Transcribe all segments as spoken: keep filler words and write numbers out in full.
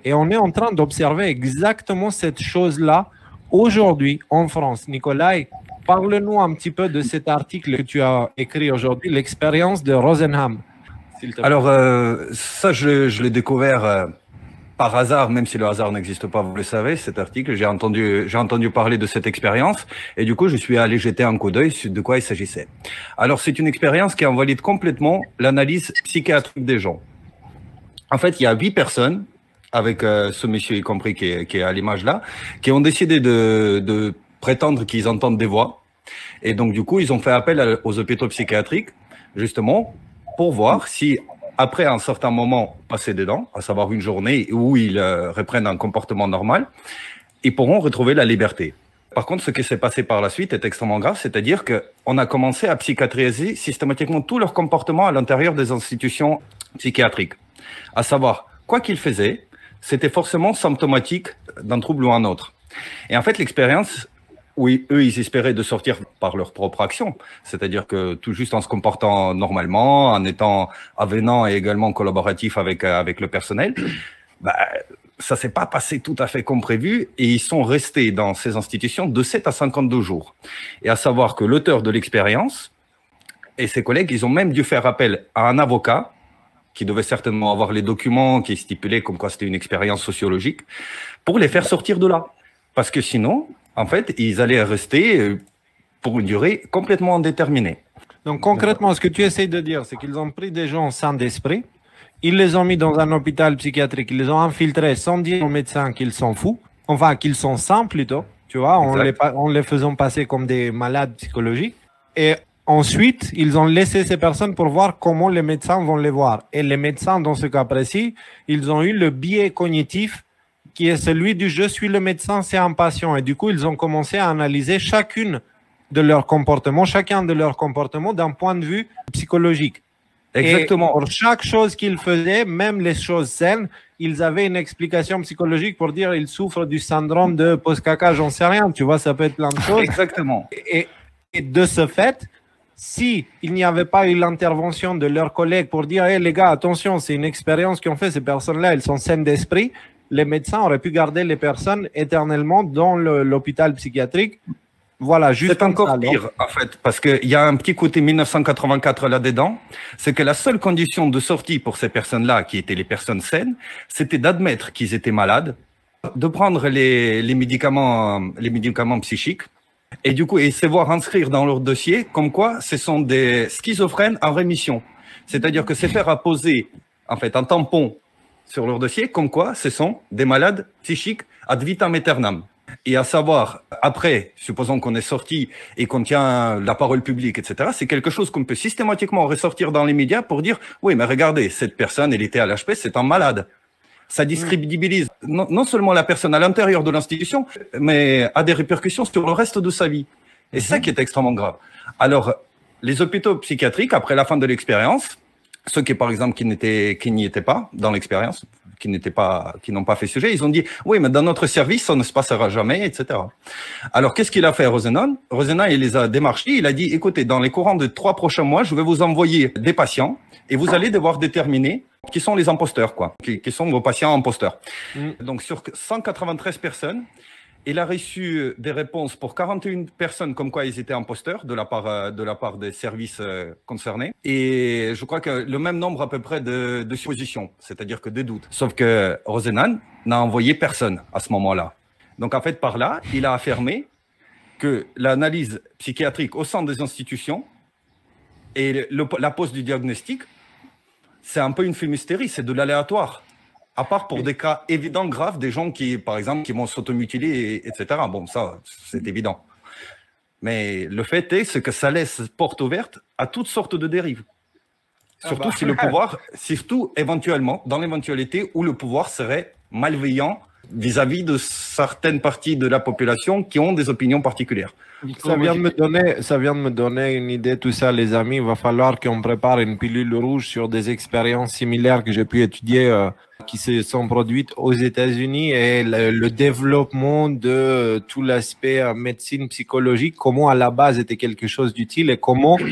Et on est en train d'observer exactement cette chose-là aujourd'hui en France. Nikolai, parle-nous un petit peu de cet article que tu as écrit aujourd'hui, l'expérience de Rosenham. Alors, euh, ça, je, je l'ai découvert euh, par hasard, même si le hasard n'existe pas, vous le savez, cet article. J'ai entendu, j'ai entendu parler de cette expérience et du coup, je suis allé jeter un coup d'œil sur de quoi il s'agissait. Alors, c'est une expérience qui invalide complètement l'analyse psychiatrique des gens. En fait, il y a huit personnes, avec euh, ce monsieur y compris qui est, qui est à l'image là, qui ont décidé de, de prétendre qu'ils entendent des voix. Et donc, du coup, ils ont fait appel à, aux hôpitaux psychiatriques, justement, pour voir si, après un certain moment passé dedans, à savoir une journée où ils euh, reprennent un comportement normal, ils pourront retrouver la liberté. Par contre, ce qui s'est passé par la suite est extrêmement grave, c'est-à-dire qu'on a commencé à psychiatriser systématiquement tout leur comportement à l'intérieur des institutions psychiatriques. À savoir, quoi qu'ils faisaient, c'était forcément symptomatique d'un trouble ou un autre. Et en fait, l'expérience, oui, eux, ils espéraient de sortir par leur propre action, c'est-à-dire que tout juste en se comportant normalement, en étant avenant et également collaboratif avec avec le personnel, bah, ça s'est pas passé tout à fait comme prévu et ils sont restés dans ces institutions de sept à cinquante-deux jours. Et à savoir que l'auteur de l'expérience et ses collègues, ils ont même dû faire appel à un avocat qui devait certainement avoir les documents qui stipulaient comme quoi c'était une expérience sociologique pour les faire sortir de là. Parce que sinon, en fait, ils allaient rester pour une durée complètement indéterminée. Donc concrètement, ce que tu essayes de dire, c'est qu'ils ont pris des gens sains d'esprit, ils les ont mis dans un hôpital psychiatrique, ils les ont infiltrés sans dire aux médecins qu'ils sont fous, enfin qu'ils sont sains plutôt, tu vois, en les, en les faisant passer comme des malades psychologiques. Et ensuite, ils ont laissé ces personnes pour voir comment les médecins vont les voir. Et les médecins, dans ce cas précis, ils ont eu le biais cognitif qui est celui du « je suis le médecin, c'est un patient ». Et du coup, ils ont commencé à analyser chacune de leurs comportements, chacun de leurs comportements d'un point de vue psychologique. Exactement. Et pour chaque chose qu'ils faisaient, même les choses saines, ils avaient une explication psychologique pour dire ils souffrent du syndrome de post-caca, j'en sais rien. Tu vois, ça peut être plein de choses. Exactement. Et, et de ce fait, si il n'y avait pas eu l'intervention de leurs collègues pour dire hey, les gars, attention, c'est une expérience qu'ont fait ces personnes-là, elles sont saines d'esprit, les médecins auraient pu garder les personnes éternellement dans l'hôpital psychiatrique. Voilà, juste c'est encore ça, pire, en fait, parce qu'il y a un petit côté mille neuf cent quatre-vingt-quatre là-dedans, c'est que la seule condition de sortie pour ces personnes-là, qui étaient les personnes saines, c'était d'admettre qu'ils étaient malades, de prendre les, les médicaments, les médicaments psychiques, et du coup, et se voir inscrire dans leur dossier comme quoi ce sont des schizophrènes en rémission. C'est-à-dire que c'est faire apposer, en fait, un tampon sur leur dossier comme quoi ce sont des malades psychiques ad vitam aeternam. Et à savoir, après, supposons qu'on est sorti et qu'on tient la parole publique, et cetera, c'est quelque chose qu'on peut systématiquement ressortir dans les médias pour dire « Oui, mais regardez, cette personne, elle était à l'H P, c'est un malade ». Ça discrédibilise non, non seulement la personne à l'intérieur de l'institution, mais a des répercussions sur le reste de sa vie. Et c'est ça qui est extrêmement grave. Alors, les hôpitaux psychiatriques, après la fin de l'expérience, ceux qui, par exemple, qui n'étaient, qui n'y étaient pas dans l'expérience, qui n'étaient pas, qui n'ont pas fait sujet, ils ont dit, oui, mais dans notre service, ça ne se passera jamais, et cetera. Alors, qu'est-ce qu'il a fait, Rosenhan? Rosenhan, il les a démarchés, il a dit, écoutez, dans les courants de trois prochains mois, je vais vous envoyer des patients et vous allez devoir déterminer qui sont les imposteurs, quoi, qui, qui sont vos patients imposteurs. Mm. Donc, sur cent quatre-vingt-treize personnes, il a reçu des réponses pour quarante et une personnes comme quoi ils étaient imposteurs de la part, de la part des services concernés. Et je crois que le même nombre à peu près de, de suppositions, c'est-à-dire que des doutes. Sauf que Rosenhan n'a envoyé personne à ce moment-là. Donc en fait, par là, il a affirmé que l'analyse psychiatrique au sein des institutions et le, la pose du diagnostic, c'est un peu une fumisterie, c'est de l'aléatoire. À part pour des cas évidents, graves, des gens qui, par exemple, qui vont s'automutiler, et cetera. Bon, ça, c'est évident. Mais le fait est, c'est que ça laisse porte ouverte à toutes sortes de dérives. Surtout ah bah. si le pouvoir, surtout éventuellement, dans l'éventualité où le pouvoir serait malveillant vis-à-vis de certaines parties de la population qui ont des opinions particulières. Ça vient, de me donner, ça vient de me donner une idée, tout ça, les amis. Il va falloir qu'on prépare une pilule rouge sur des expériences similaires que j'ai pu étudier, euh, qui se sont produites aux États-Unis et le, le développement de tout l'aspect euh, médecine psychologique, comment à la base était quelque chose d'utile et comment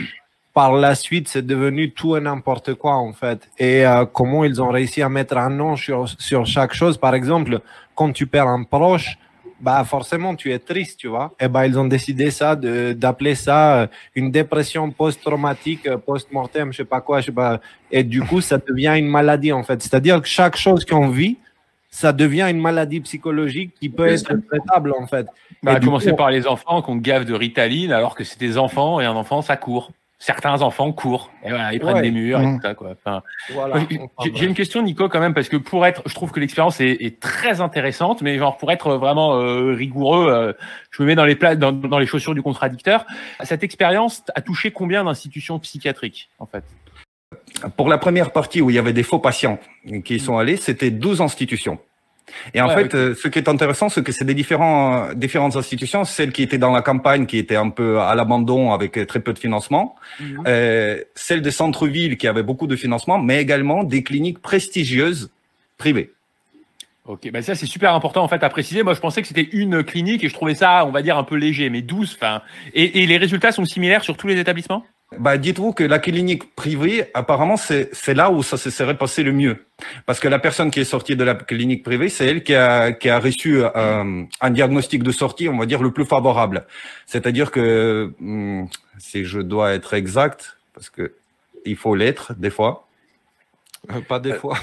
par la suite, c'est devenu tout et n'importe quoi, en fait. Et euh, comment ils ont réussi à mettre un nom sur, sur chaque chose. Par exemple, quand tu perds un proche, bah forcément, tu es triste, tu vois. Et bah, ils ont décidé ça, de, d'appeler ça euh, une dépression post-traumatique, euh, post-mortem, je sais pas quoi, je sais pas. Et du coup, ça devient une maladie, en fait. C'est-à-dire que chaque chose qu'on vit, ça devient une maladie psychologique qui peut être traitable, en fait. Bah, à du commencer coup, par les enfants qu'on gaffe de Ritaline alors que c'est des enfants et un enfant, ça court. Certains enfants courent et voilà, ils prennent Ouais. des murs et Mmh. tout ça, quoi. Enfin, voilà. moi, j'ai- j'ai une question, Nico, quand même, parce que pour être, je trouve que l'expérience est, est très intéressante, mais genre pour être vraiment euh, rigoureux, euh, je me mets dans les pla- dans, dans les chaussures du contradicteur. Cette expérience a touché combien d'institutions psychiatriques, en fait? Pour la première partie où il y avait des faux patients qui y sont allés, c'était douze institutions. Et en Ouais, fait, ok. euh, ce qui est intéressant, c'est que c'est des différents, euh, différentes institutions, celles qui étaient dans la campagne, qui étaient un peu à l'abandon avec euh, très peu de financement, Mhm. euh, celles des centres-villes qui avaient beaucoup de financement, mais également des cliniques prestigieuses privées. Ok, ben ça c'est super important en fait à préciser. Moi je pensais que c'était une clinique et je trouvais ça, on va dire, un peu léger, mais douze. Enfin, et, et les résultats sont similaires sur tous les établissements? Bah, dites-vous que la clinique privée, apparemment, c'est, c'est là où ça se serait passé le mieux. Parce que la personne qui est sortie de la clinique privée, c'est elle qui a, qui a reçu euh, un diagnostic de sortie, on va dire, le plus favorable. C'est-à-dire que, hum, si je dois être exact, parce que il faut l'être, des fois. Euh, Pas des fois.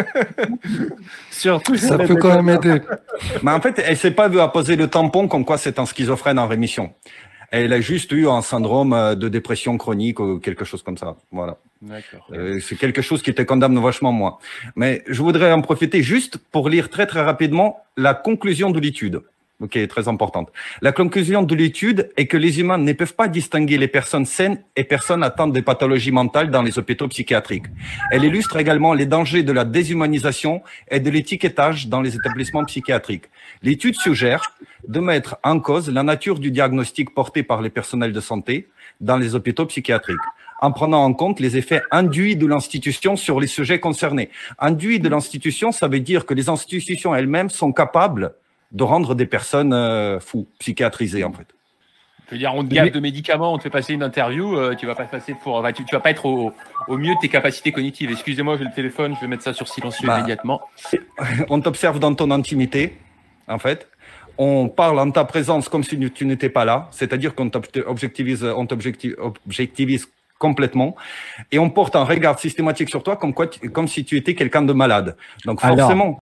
Surtout, Ça peut quand même aider. Mais en fait, elle s'est pas vue apposer le tampon comme quoi c'est un schizophrène en rémission. Elle a juste eu un syndrome de dépression chronique ou quelque chose comme ça. Voilà. D'accord. Euh, c'est quelque chose qui te condamne vachement moins. Mais je voudrais en profiter juste pour lire très très rapidement la conclusion de l'étude, qui est très importante. La conclusion de l'étude est que les humains ne peuvent pas distinguer les personnes saines et personnes atteintes de pathologies mentales dans les hôpitaux psychiatriques. Elle illustre également les dangers de la déshumanisation et de l'étiquetage dans les établissements psychiatriques. L'étude suggère de mettre en cause la nature du diagnostic porté par les personnels de santé dans les hôpitaux psychiatriques, en prenant en compte les effets induits de l'institution sur les sujets concernés. Induits de l'institution, ça veut dire que les institutions elles-mêmes sont capables de rendre des personnes euh, fous, psychiatrisées en fait. Je veux dire, on te gaffe de médicaments, on te fait passer une interview, euh, tu vas pas passer pour, bah, tu, tu vas pas être au, au mieux de tes capacités cognitives. Excusez-moi, j'ai le téléphone, je vais mettre ça sur silencieux Bah. immédiatement. On t'observe dans ton intimité, en fait. On parle en ta présence comme si tu n'étais pas là, c'est-à-dire qu'on t'objectivise, on t'objective- objectivise complètement, et on porte un regard systématique sur toi comme quoi, tu- comme si tu étais quelqu'un de malade. Donc Alors, forcément,